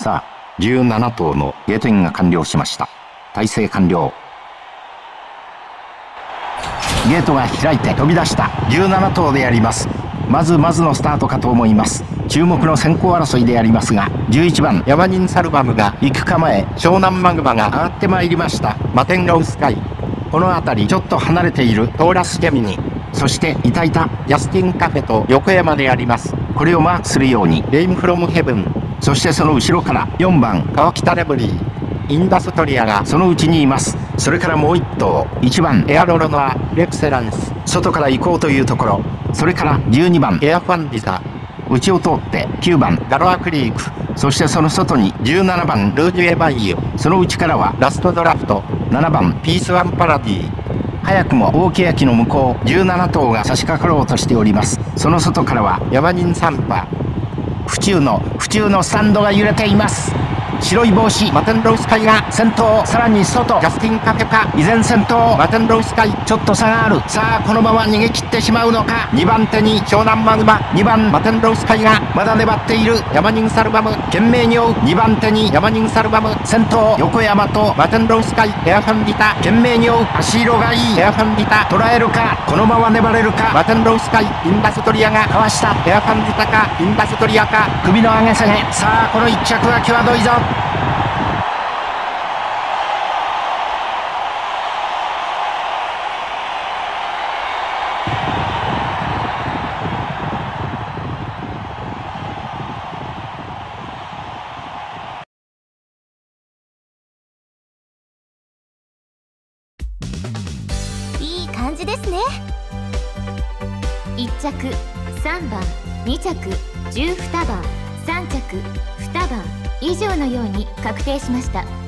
さあ、17頭のゲートインが完了しました。体制完了。ゲートが開いて飛び出した17頭であります。まずのスタートかと思います。注目の先行争いでありますが、11番ヤマニンサルバムが行く構え、湘南マグマが上がってまいりました。マテンロウスカイ、この辺りちょっと離れているトーラスジェミニ、そしていたヤスティンカフェと横山であります。これをマークするようにレインフロムヘブン、そしてその後ろから4番川北レブリー、インダストリアがそのうちにいます。それからもう1頭、1番エアロロノアレクセランス、外から行こうというところ。それから12番エアファンディザ、内を通って9番ガロアクリーク、そしてその外に17番ルージュエバイユ、その内からはラストドラフト7番ピースワンパラディ。早くも大欅の向こう17頭が差し掛かろうとしております。その外からはヤマニンサンパ、府中のスタンドが揺れています。白い帽子マテンロウスカイが先頭、さらに外ジャスティンカフェか依然先頭マテンロウスカイ、ちょっと差がある。さあこのまま逃げ切ってしまうのか。2番手に湘南マグマ、2番マテンロウスカイがまだ粘っている。ヤマニンサルバム懸命に追う。2番手にヤマニンサルバム、先頭横山とマテンロウスカイ、ヘアファンビタ懸命に追う。足色がいいヘアファンビタ、捉えるか、このまま粘れるか。マテンロウスカイ、インダストリアがかわした。ヘアファンビタかインダストリアか、首の上げ下げ。さあこの1着は際どいぞ。 いい感じですね。1着3番、2着12番、3着2番以上のように確定しました。